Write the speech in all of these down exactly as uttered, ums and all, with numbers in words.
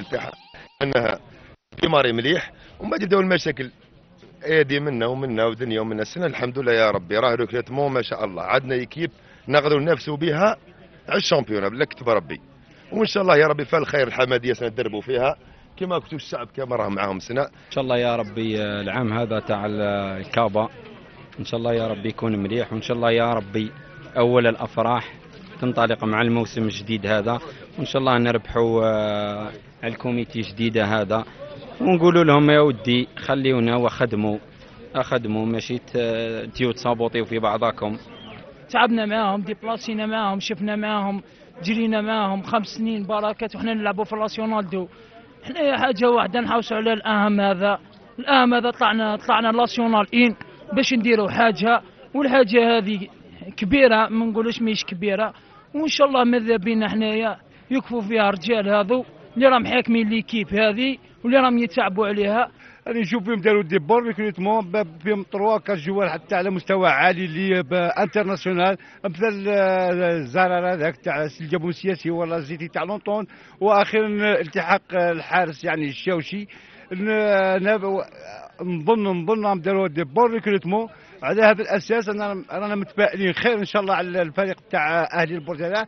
المشاكل تاعها انها ديماري مليح، ومن بعد يبداو المشاكل ايدي منا ومنا ودنيا ومنا. السنه الحمد لله يا ربي راه ريكروتمون ما شاء الله، عندنا ايكيب نقدروا ننافسوا بها على الشامبيون بلا كتب ربي. وان شاء الله يا ربي فال خير الحماديه سندربوا فيها كما كنتوا الشعب كما راه معاهم سنه. ان شاء الله يا ربي العام هذا تاع الكابا ان شاء الله يا ربي يكون مليح، وان شاء الله يا ربي اول الافراح تنطلق مع الموسم الجديد هذا، وان شاء الله نربحوا على الكوميتي جديده هذا، ونقولوا لهم يا ودي خليونا وخدموا اخدموا ماشي تيو تصابوطيو في بعضكم. تعبنا معاهم، ديبلاسينا معاهم، شفنا معاهم، جرينا معاهم خمس سنين بركات وحنا نلعبوا في الناسيونال دو. حنا حاجه واحده نحوسوا على الاهم هذا، الاهم هذا طلعنا طلعنا ناسيونال ان باش نديروا حاجه، والحاجه هذه كبيره ما نقولوش مش كبيره، وان شاء الله ماذا بينا حنايا يكفوا فيها الرجال هذو اللي راهم حاكمين ليكيب هذه واللي راهم يتعبوا عليها. انا نشوف فيهم داروا دي بور ريكروتمون فيهم تروا كاس جوال حتى على مستوى عالي اللي انترناسيونال، مثل الزرار هذاك تاع الجابون السياسي ولا زيتي تاع لونطون، واخيرا التحاق الحارس يعني الشاوشي. نظن نظن داروا دي بور ريكروتمون على هذا الاساس. انا رانا متفائلين خير ان شاء الله على الفريق تاع اهلي البرتغال.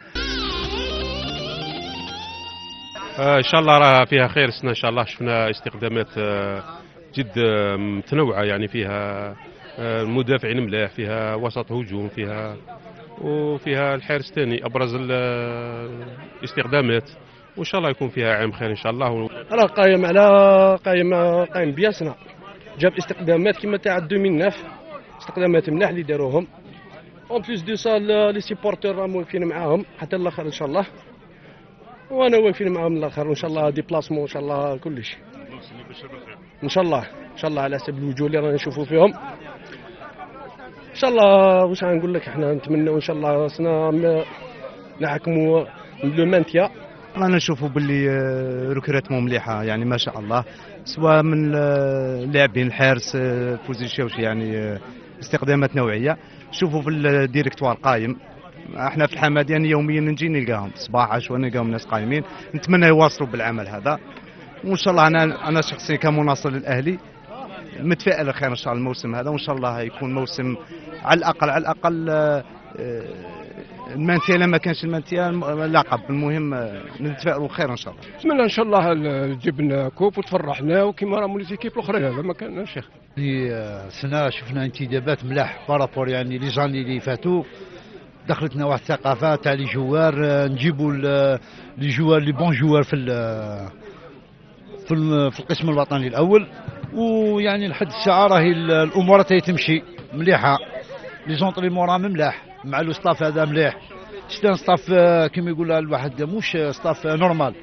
آه ان شاء الله راه فيها خير السنه ان شاء الله. شفنا استخدامات آه جد آه متنوعه، يعني فيها آه مدافعين ملاح، فيها وسط هجوم، فيها وفيها الحارس الثاني ابرز الاستخدامات، وان شاء الله يكون فيها عام خير ان شاء الله. راه قايم على قايم قايم بياسنا، جاب استخدامات كما تاع ألفين وتسعة، استخدامات ملاح اللي داروهم. اون بليس دو سا لي سيبورتور راهم واقفين معاهم حتى الاخر ان شاء الله، وانا واقفين معاهم الاخر ان شاء الله. ديبلاسمون ان شاء الله كل شيء ان شاء الله ان شاء الله على حسب الوجوه اللي رانا نشوفوا فيهم ان شاء الله. واش غنقول لك، احنا نتمنوا ان شاء الله سنا نحكموا لو مانتيا. رانا نشوفوا باللي ركراتهم مليحه يعني ما شاء الله، سواء من اللاعبين الحارس فوزي الشاوشي يعني استخدامات نوعيه. شوفوا في الديريكتوار قايم، احنا في الحماديه يعني يوميا نجي نلقاهم صباح عشوة نلقاهم ناس قايمين. نتمنى يواصلوا بالعمل هذا، وان شاء الله انا انا شخصيا كمناصر للاهلي متفائل خير ان شاء الله الموسم هذا، وان شاء الله يكون موسم على الاقل على الاقل المانتيا، لما كانش المانتيا اللقب. المهم نتفائلوا خير ان شاء الله. نتمنى ان شاء الله جبنا كوب وتفرحنا وكما راهم لي زيكيب الاخرين، هذا ما كان شيخ. سنه شفنا انتدابات ملاح بارابور يعني لي زاني اللي فاتوا، دخلتنا واحد الثقافه تاع لي جوار، نجيبوا لي جوار لي بون جوار في في القسم الوطني الاول، ويعني لحد الساعه راهي الامور تمشي مليحه. لي زونطريمون راهم ملاح مع لو ستاف هذا مليح. شتان ستاف كما يقول الواحد مش ستاف نورمال.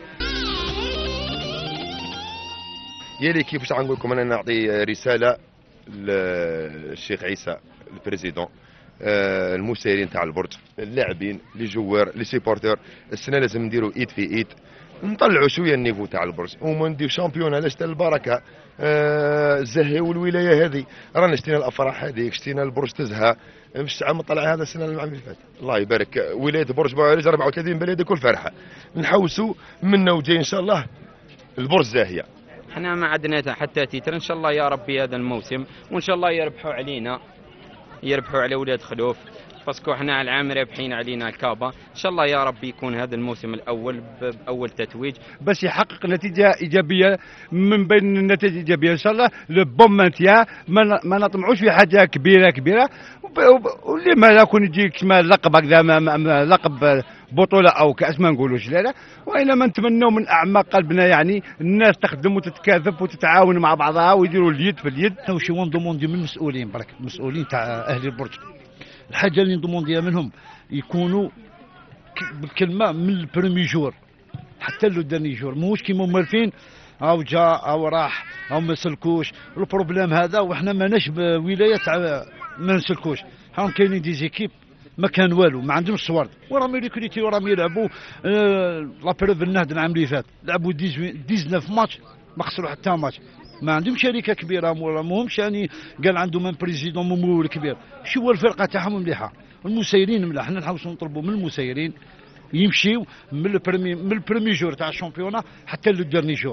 يا لي كيفاش غنقول لكم، انا نعطي رساله للشيخ عيسى البريزيدون، المسيرين تاع البرج، اللاعبين، لي جوار، لي سيبورتور. السنه لازم نديروا ايد في ايد، نطلعوا شويه النيفو تاع البرج وما ندير شامبيون. علاش تاع البركه آه زهيو الولايه هذه، رانا شتينا الافراح هذيك، شتينا البرج تزهى مش عام طلع هذا السنه العام اللي فات. الله يبارك ولايه برج بوعريج أربعة وثلاثين بلده كل فرحه، نحوسوا منا وجاي ان شاء الله البرج زاهيه. احنا ما عندنا حتى تيتر ان شاء الله يا ربي هذا الموسم، وان شاء الله يربحوا علينا، يربحوا على ولاد خلوف، باسكو احنا العام رابحين علينا الكابا. ان شاء الله يا رب يكون هذا الموسم الاول باول تتويج باش يحقق نتيجه ايجابيه من بين النتائج الايجابيه ان شاء الله. لو بون مانتيا ما نطمعوش في حاجه كبيره كبيره، واللي ما يكون يجي كما لقب هكذا لقب بطوله او كاس ما نقولوش لا لا، وانما نتمنوا من اعماق قلبنا يعني الناس تخدم وتتكاثف وتتعاون مع بعضها ويديروا اليد في اليد. وشي ندوموندي من المسؤولين برك، المسؤولين تاع اهلي البرج، الحاجه اللي ندومونديها منهم يكونوا بالكلمه من البريمي جور حتى لو داني جور، موش كيما مالفين او جا او راح او ما سلكوش. البروبليم هذا وحنا ماناش بولايه تاع ما نسلكوش. هاهم كاينين دي زيكيب ما كان والو، ما عندهمش صور، وراهم ريكريتي وراهم يلعبوا. آه لا بريف النهضه العام اللي فات لعبوا تسعة عشر ماتش ما خسروا حتى ماتش. ما عندهم شركه كبيره، ما همش يعني قال عندهم من بريزيدون ممول كبير. شو هو الفرقه تاعهم مليحه، المسيرين مليح. حنا نحاولوا نطلبوا من المسيرين يمشيو من البريمي من البريمي جور تاع الشامبيونا حتى لو ديرني جور.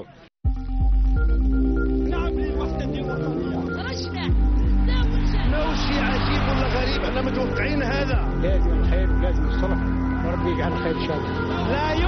شيء عجيب ولا غريب، احنا متوقعين هذا. لازم الخير لازم الصلح وربي يجعل الخير ان شاء الله. لا